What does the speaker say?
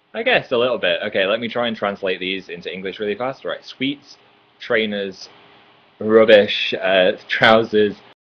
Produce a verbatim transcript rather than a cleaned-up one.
I guess a little bit. Okay, let me try and translate these into English really fast. Right, sweets, trainers, rubbish, uh, trousers,